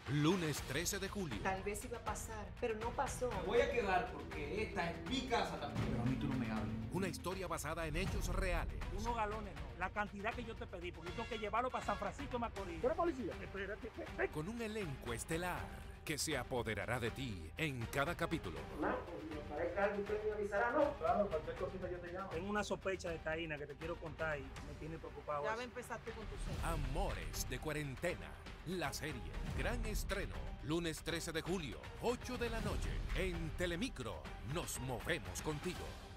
Lunes 13 de julio. Tal vez iba a pasar, pero no pasó. Me voy a quedar porque esta es mi casa también. Pero a mí tú no me hables. Una historia basada en hechos reales. Unos galones no, la cantidad que yo te pedí, porque yo tengo que llevarlo para San Francisco de Macorís. ¿Tú eres policía? Espérate. Con un elenco estelar que se apoderará de ti en cada capítulo. Si me parezca algo, usted me avisará, ¿no? Claro, cualquier cosita yo te llamo. Tengo una sospecha de Caína que te quiero contar y me tiene preocupado. Ya va a empezar tú con tu serie. Amores de cuarentena. La serie. Gran estreno. Lunes 13 de julio, 8 de la noche. En Telemicro. Nos movemos contigo.